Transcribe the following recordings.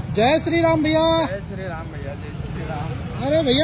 जय श्री राम भैया। जय श्री राम भैया। जय श्री राम। अरे भैया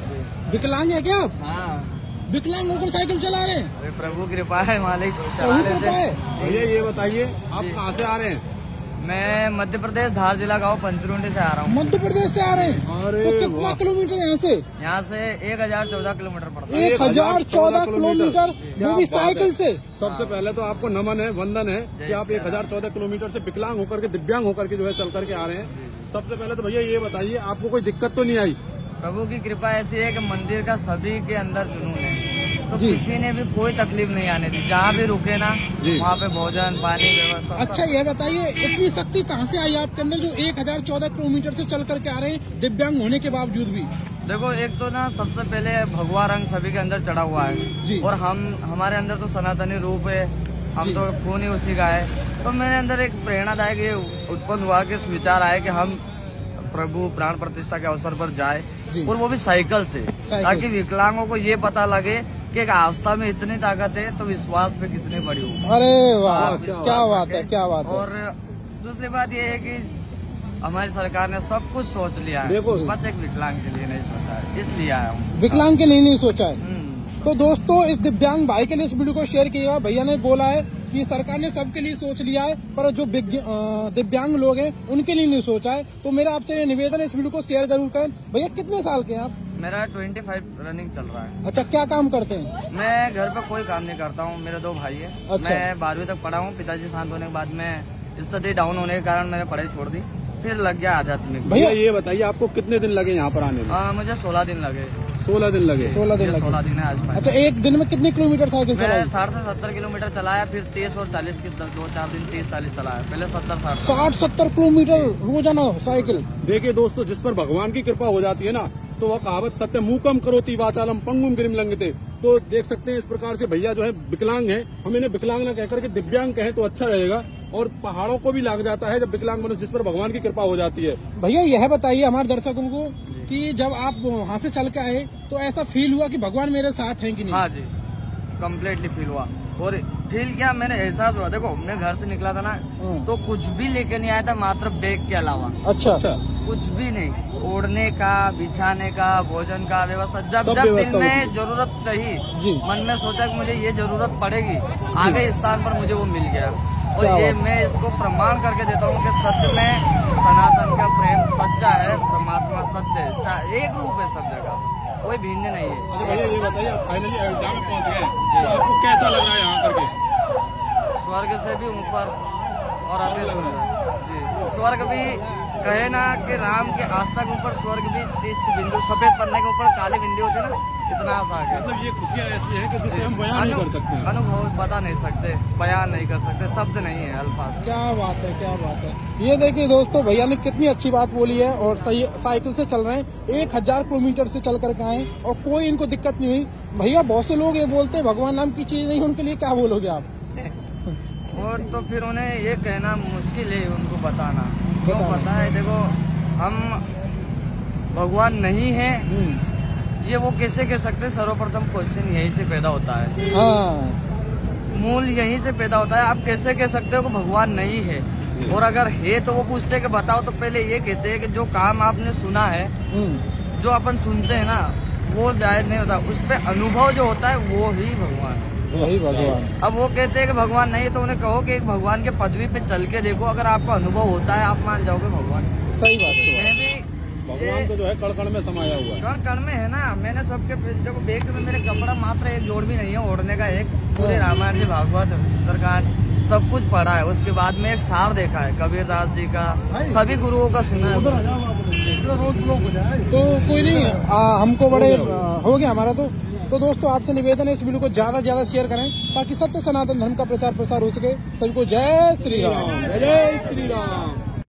विकलांग है क्या आप? हाँ, विकलांग होकर साइकिल चला रहे हैं? अरे प्रभु कृपा है, मालिक चला प्रभु लेते कृपा है। हैं। भैया ये बताइए आप कहाँ से आ रहे हैं? मैं मध्य प्रदेश धार जिला गाँव पंचरुंडी से आ रहा हूँ। मध्य प्रदेश से आ रहे हैं? अरे तो कितना किलोमीटर यहाँ से? यहाँ से 1014 किलोमीटर पड़ता है। 1014 किलोमीटर, वो भी साइकिल से? सबसे पहले तो आपको नमन है, वंदन है कि आप 1014 किलोमीटर से विकलांग होकर के, दिव्यांग होकर के जो है चल करके आ रहे हैं। सबसे पहले तो भैया ये बताइए आपको कोई दिक्कत तो नहीं आई? प्रभु की कृपा ऐसी है कि मंदिर का सभी के अंदर जुनून है, तो किसी ने भी कोई तकलीफ नहीं आने दी। जहाँ भी रुके ना वहाँ पे भोजन पानी व्यवस्था। अच्छा ये बताइए इतनी शक्ति कहाँ से आई आपके अंदर जो 1014 किलोमीटर से चल करके आ रहे हैं दिव्यांग होने के बावजूद भी? देखो, एक तो ना सबसे पहले भगवा रंग सभी के अंदर चढ़ा हुआ है और हमारे अंदर तो सनातनी रूप है, हम तो खून ही उसी का है। तो मेरे अंदर एक प्रेरणादायक ये उत्पन्न हुआ कि विचार आया कि हम प्रभु प्राण प्रतिष्ठा के अवसर पर जाए और वो भी साइकिल से, ताकि विकलांगों को ये पता लगे कि एक आस्था में इतनी ताकत है तो विश्वास पे कितनी बड़ी हो। अरे वाह, क्या बात है, क्या बात है। और दूसरी बात ये है कि हमारी सरकार ने सब कुछ सोच लिया है, बस एक विकलांग के लिए नहीं सोचा है, इसलिए आया हूँ। विकलांग के लिए नहीं सोचा है? तो दोस्तों इस दिव्यांग भाई के लिए इस वीडियो को शेयर किया। भैया ने बोला है कि सरकार ने सबके लिए सोच लिया है, पर जो दिव्यांग लोग हैं उनके लिए नहीं सोचा है। तो मेरा आपसे निवेदन है इस वीडियो को शेयर जरूर करें। भैया कितने साल के हैं आप? मेरा 25 रनिंग चल रहा है। अच्छा, क्या काम करते हैं? मैं घर पे कोई काम नहीं करता हूँ, मेरे 2 भाई है। अच्छा। मैं 12वीं तक पढ़ा हूँ, पिताजी शांत होने के बाद में स्थिति डाउन होने के कारण मैंने पढ़ाई छोड़ दी, फिर लग गया आध्यात्मिक। भैया ये बताइए आपको कितने दिन लगे यहाँ पर आने में? मुझे 16 दिन लगे। 16 दिन लगे? 16 दिन लगे। 16 दिन है आज। अच्छा, एक दिन में कितने किलोमीटर साइकिल चलाई? 60 से 70 किलोमीटर चलाया, फिर 30 और 40 की 2-4 दिन 30-40 चलाया। पहले 70-60 60-70 किलोमीटर रोजाना साइकिल। देखिए दोस्तों, जिस पर भगवान की कृपा हो जाती है ना, तो वह कहावत सत्य मूकम करोति वाचालम पंगुम गिरिम लंघते। तो देख सकते हैं इस प्रकार से भैया जो है विकलांग है, हम इन्हें विकलांग न कहकर के दिव्यांग कहें तो अच्छा रहेगा। और पहाड़ों को भी लाग जाता है जब विकलांग मनुष्य, जिस पर भगवान की कृपा हो जाती है। भैया यह बताइए हमारे दर्शकों को कि जब आप वहाँ से चल के आए तो ऐसा फील हुआ कि भगवान मेरे साथ हैं कि नहीं? हाँ जी, कम्प्लीटली फील हुआ। और फील क्या, मैंने एहसास हुआ। देखो, मैं घर से निकला था ना तो कुछ भी लेके नहीं आया था, मात्र बैग के अलावा। अच्छा। कुछ भी नहीं, ओढ़ने का, बिछाने का, भोजन का व्यवस्था। जब दिल में जरूरत चाहिए, मन में सोचा कि मुझे ये जरूरत पड़ेगी, आगे स्थान पर मुझे वो मिल गया। और ये मैं इसको प्रमाण करके देता हूँ कि सत्य में सनातन का प्रेम सच्चा है, परमात्मा सत्य है, एक रूप है सब जगह, कोई भिन्न नहीं है। अच्छा भैया ये बताइए आप फाइनली अयोध्या में पहुँच गए, तो आपको कैसा लग रहा है यहाँ करके? स्वर्ग से भी ऊपर और अति सुंदर जी। स्वर्ग भी कहे ना कि राम के आस्था के ऊपर स्वर्ग भी 30 बिंदु, सफेद पन्ने के ऊपर काली बिंदु होती है ना, इतना आसान है। मतलब ये खुशियाँ ऐसी है कि जिसे हम बयान नहीं कर सकते, अनुभव बता नहीं सकते, बयान नहीं कर सकते, शब्द नहीं है, अल्फाज। क्या बात है, क्या बात है। ये देखिए दोस्तों, भैया ने कितनी अच्छी बात बोली है और सही साइकिल से चल रहे हैं, 1000 किलोमीटर से चल करके आए और कोई इनको दिक्कत नहीं हुई। भैया बहुत से लोग ये बोलते हैं भगवान नाम की चीज नहीं, उनके लिए क्या बोलोगे आप? और तो फिर उन्हें ये कहना मुश्किल है, उनको बताना क्यों पता है। देखो, हम भगवान नहीं है ये वो कैसे कह सकते? सर्वप्रथम क्वेश्चन यहीं से पैदा होता है। हाँ। मूल यहीं से पैदा होता है। आप कैसे कह सकते हो कि भगवान नहीं है? और अगर है तो वो पूछते हैं कि बताओ, तो पहले ये कहते हैं कि जो काम आपने सुना है, जो अपन सुनते हैं ना, वो जायज नहीं होता, उस पर अनुभव जो होता है वो ही भगवान है, वही भगवान। अब वो कहते हैं कि भगवान नहीं, तो उन्हें कहो कि एक भगवान के पदवी पे चल के देखो, अगर आपको अनुभव होता है आप मान जाओगे भगवान। सही बात है। मैं भी भगवान तो जो है कण कण में समाया हुआ है। कण कण में है ना। मैंने सबके देखो, बैग में मेरे कपड़ा मात्र एक जोड़ भी नहीं है ओढ़ने का। एक पूरे रामायण जी, भागवत, सुंदरकांड सब कुछ पढ़ा है। उसके बाद में एक सार देखा है कबीरदास जी का, सभी गुरुओं का सुना है। तो कोई नहीं, हमको बड़े हो गया हमारा। तो दोस्तों आपसे निवेदन है इस वीडियो को ज्यादा से ज्यादा शेयर करें ताकि सत्य सनातन धर्म का प्रचार प्रसार हो सके। सभी को जय श्री राम। जय श्री राम।